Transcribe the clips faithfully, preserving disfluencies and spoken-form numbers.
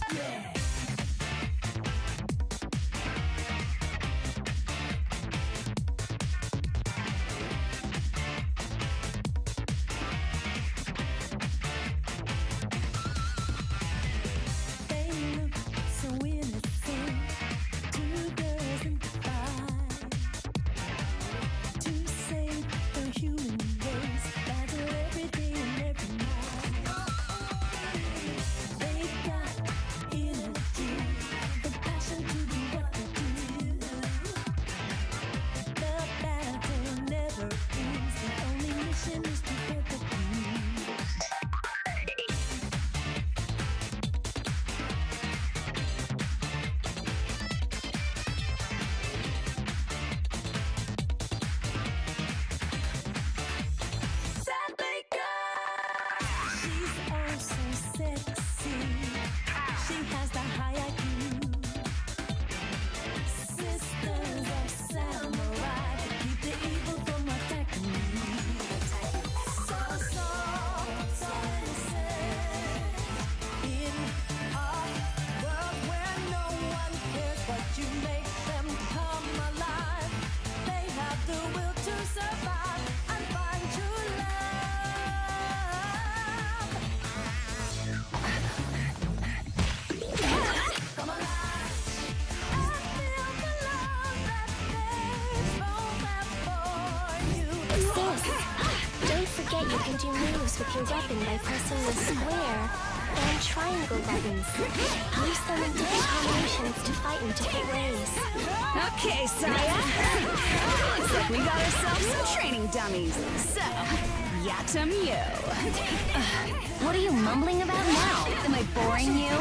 You can do moves with your weapon by pressing the square and triangle buttons. Use them in different combinations to fight in different ways. Okay, Saya. Looks like we got ourselves some training dummies. So, Yatum you. Uh, what are you mumbling about now? Am I boring you?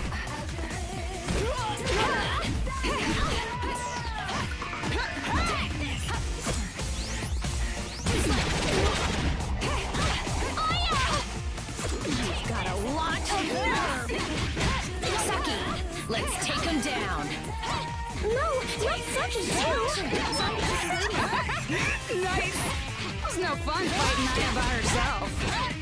Let's take him down. No, not Saki too. Nice. It was no fun fighting Naya by herself.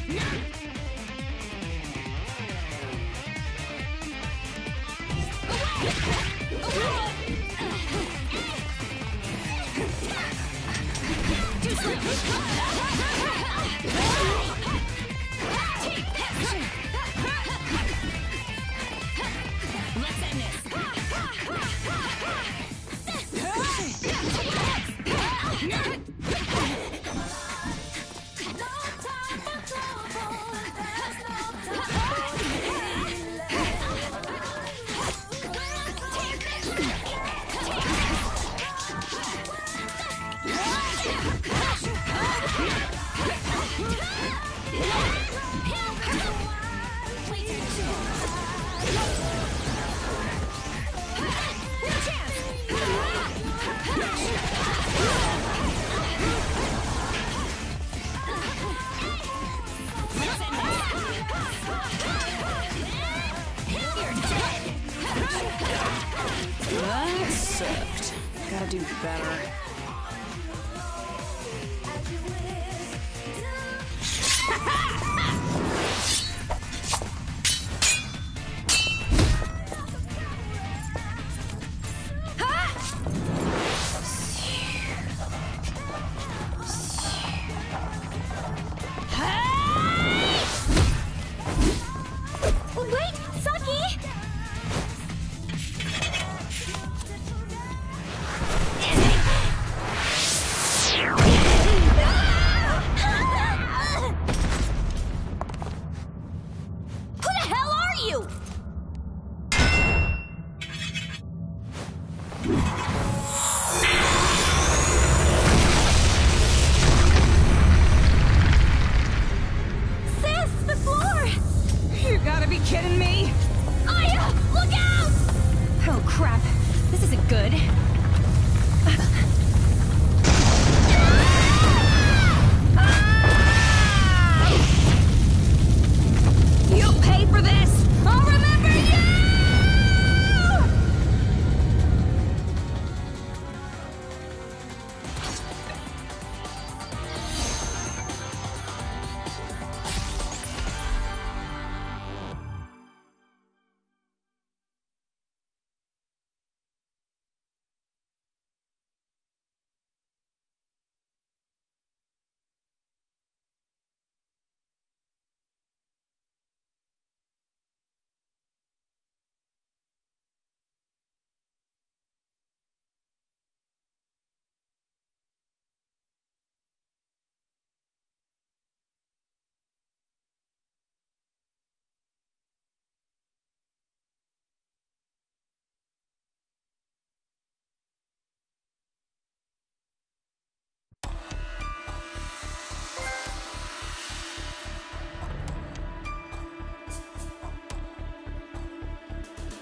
That sucked. Gotta do better.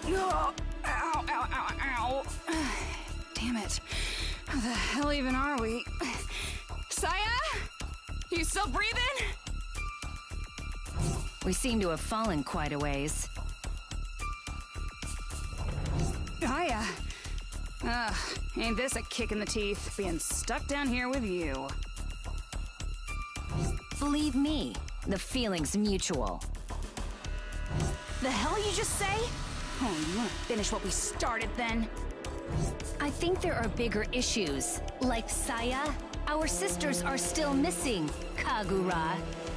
Oh, ow, ow, ow, ow. Damn it. How the hell even are we? Saya? You still breathing? We seem to have fallen quite a ways. Saya. Ugh, ain't this a kick in the teeth, being stuck down here with you. Believe me, the feeling's mutual. The hell you just say? Oh, you wanna finish what we started then? I think there are bigger issues, like Saya. Our sisters are still missing, Kagura.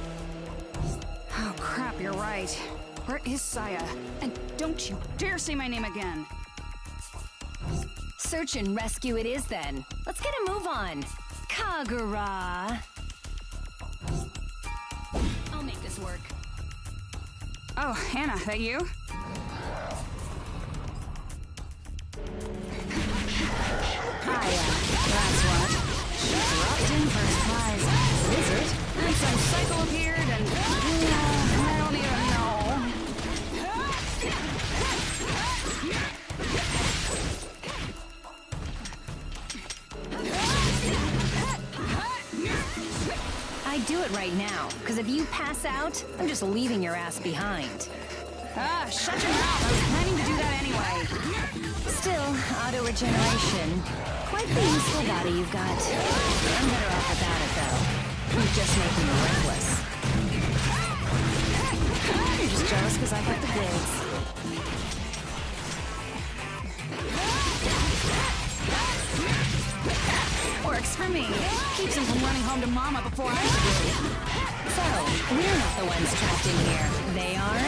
Oh crap, you're right. Where is Saya? And don't you dare say my name again. Search and rescue it is then. Let's get a move on. Kagura. I'll make this work. Oh, Hannah, that you? Hiya, that's what. Dropped in for a surprise visit, and some cycle appeared, and uh, I don't even know. I'd do it right now, because if you pass out, I'm just leaving your ass behind. Ah, shut your mouth. I was planning to do that anyway. Still, auto-regeneration. Quite the useful body you've got. I'm better off without it, though. I'm just making you reckless. You're just jealous because I got the goods. Works for me. Keeps him from running home to Mama before I do. So, we're not the ones trapped in here. They are?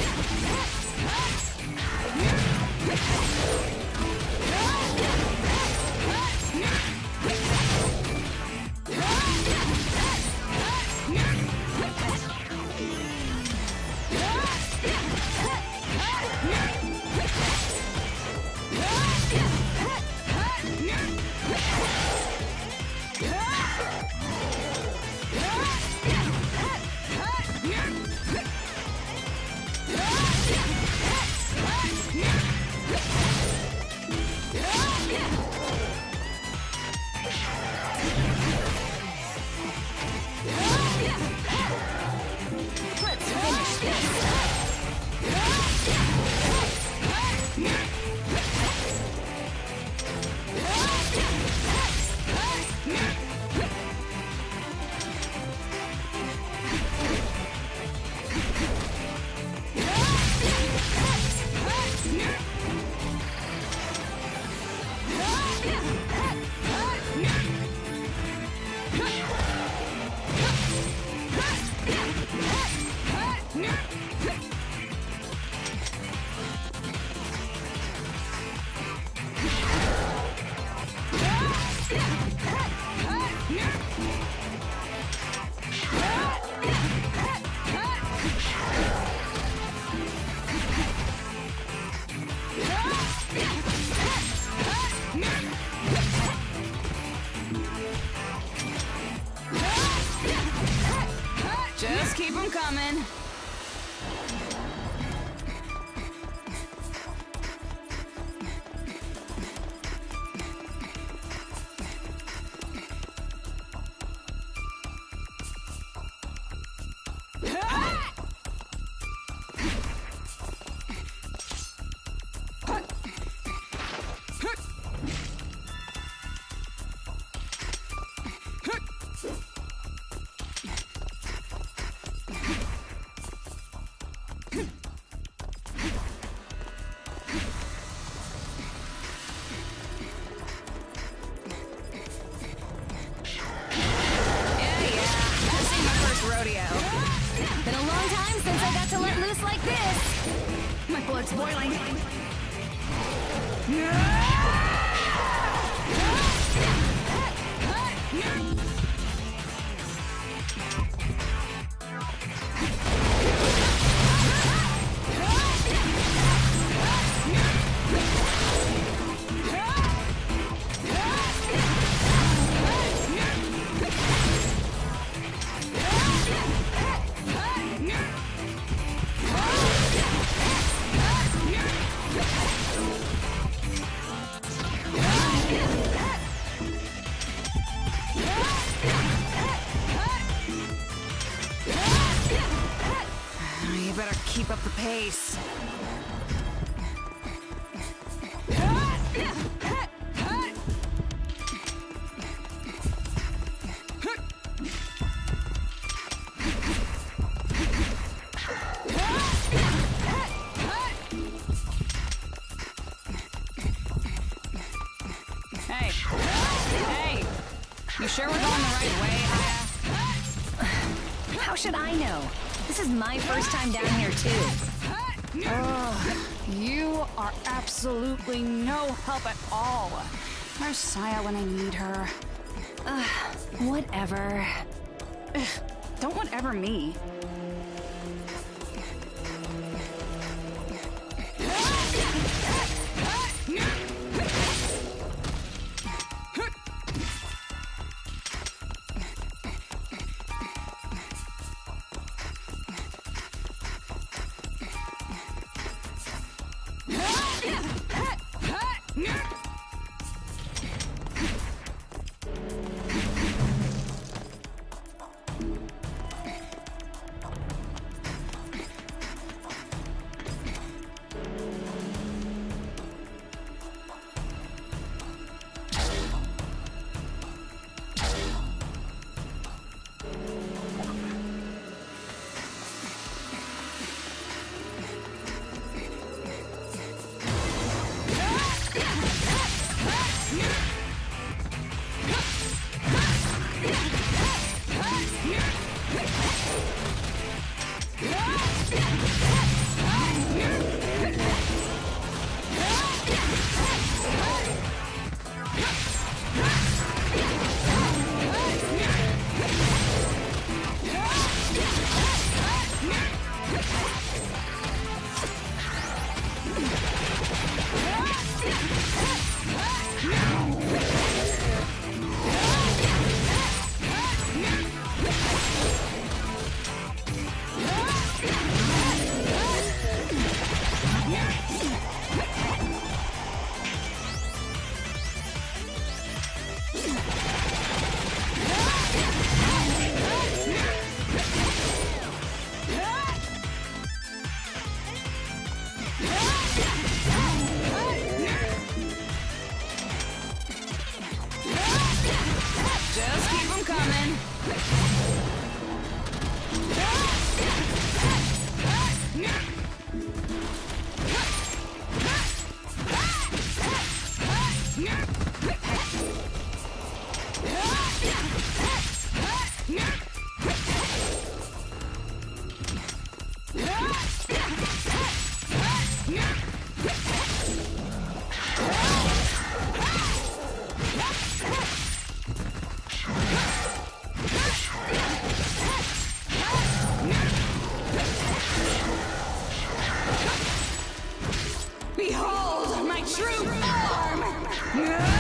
Just keep them coming. Been a long time since I got to let loose like this. My blood's boiling. Hey. Hey! You sure we're going the right way, Aya? How should I know? This is my first time down here, too. Ugh, you are absolutely no help at all. Where's Saya when I need her? Ugh, whatever. Ugh, don't whatever me. Just keep them coming. Behold my true form!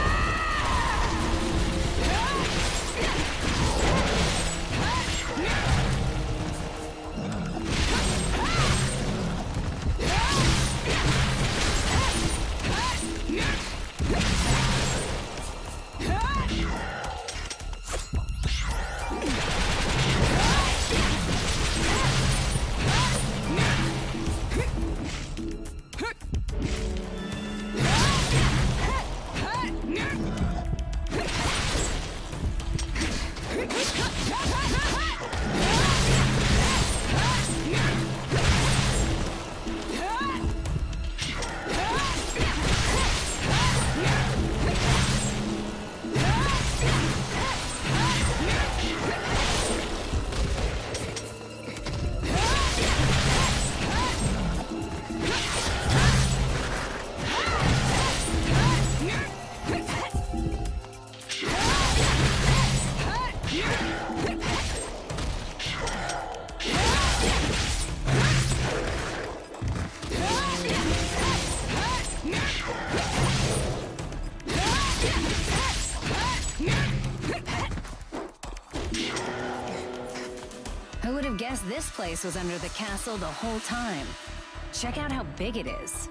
Who would have guessed this place was under the castle the whole time? Check out how big it is.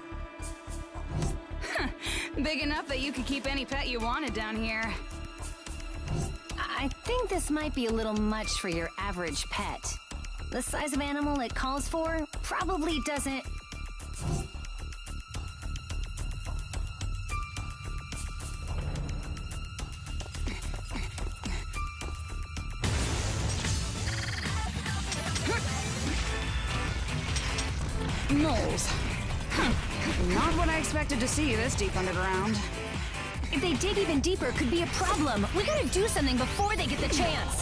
Big enough that you could keep any pet you wanted down here. I think this might be a little much for your average pet. The size of animal it calls for probably doesn't... Moles. Huh. Not what I expected to see this deep underground. If they dig even deeper, it could be a problem. We gotta do something before they get the chance.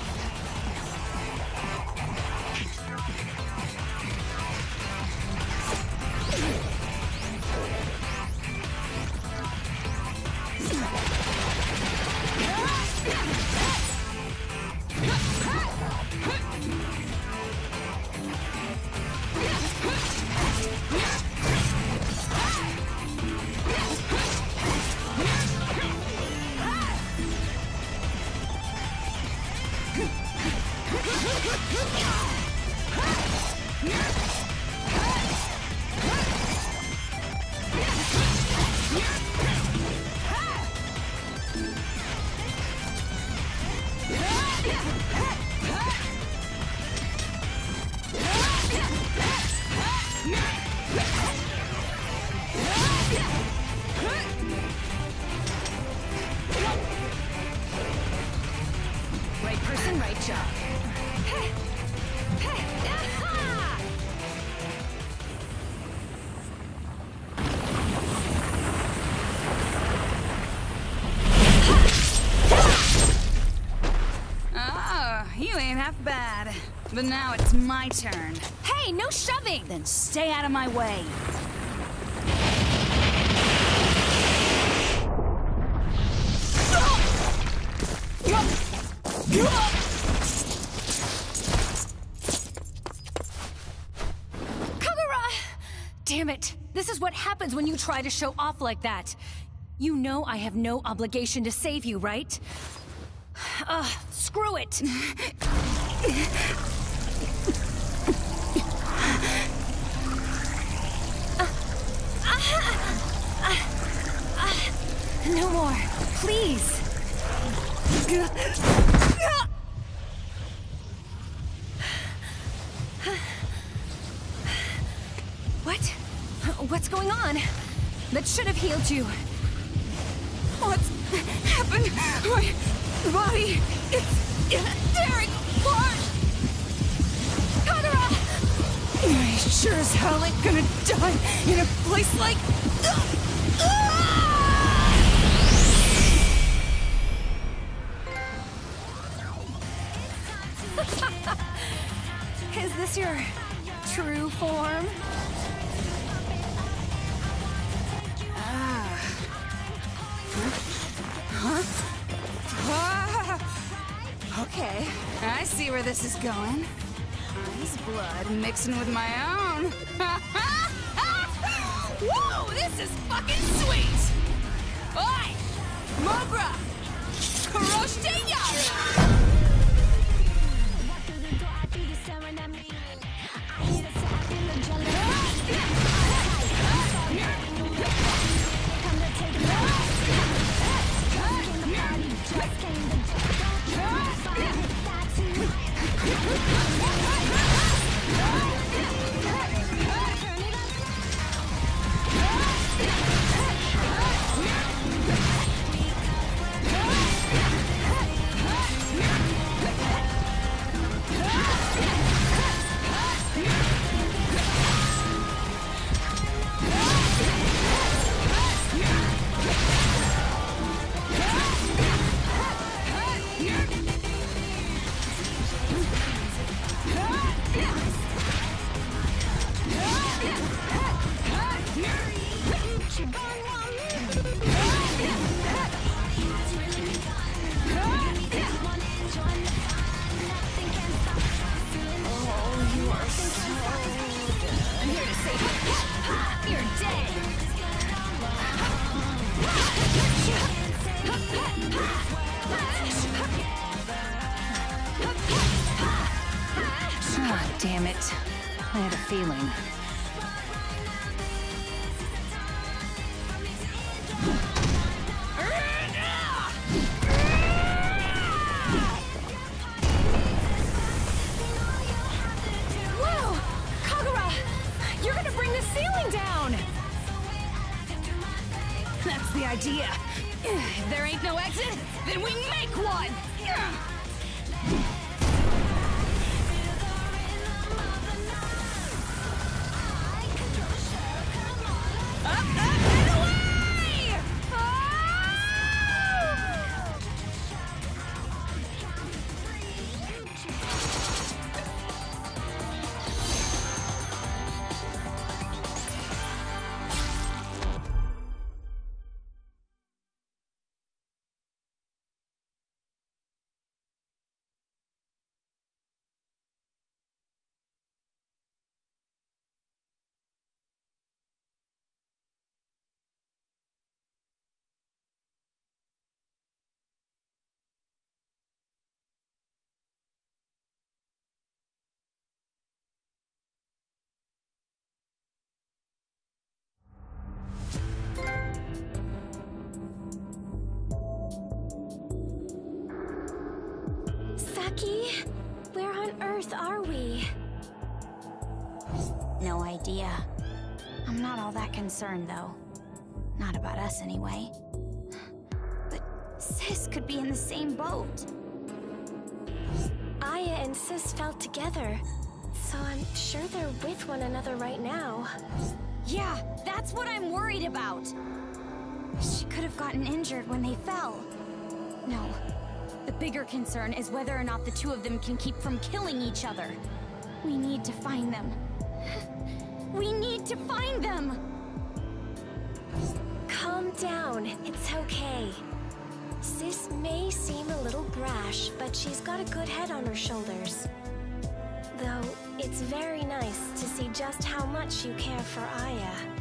Right person, right job. Oh, you ain't half bad. But now it's my turn. Hey, no shoving! Then stay out of my way. Kagura! Damn it! This is what happens when you try to show off like that. You know I have no obligation to save you, right? Ugh, screw it! No more, please. What? What's going on? That should have healed you. What's happened? My body is tearing apart. Kagura! I sure as hell ain't gonna die in a place like... Is this your true form? Ah. Huh? Huh? Ah. Okay, I see where this is going. I's blood mixing with my own. Whoa, this is fucking sweet! Oi! Mogra! Kuroshite Yara! Damn it. I had a feeling. Whoa! Kagura! You're gonna bring the ceiling down! That's the idea. If there ain't no exit, then we make one! Up, up, and away! Ah! Aki, where on earth are we? No idea. I'm not all that concerned, though. Not about us, anyway. But Sis could be in the same boat. Aya and Sis fell together, so I'm sure they're with one another right now. Yeah, that's what I'm worried about. She could have gotten injured when they fell. No. The bigger concern is whether or not the two of them can keep from killing each other. We need to find them. We need to find them! Calm down, it's okay. Sis may seem a little brash, but she's got a good head on her shoulders. Though, it's very nice to see just how much you care for Aya.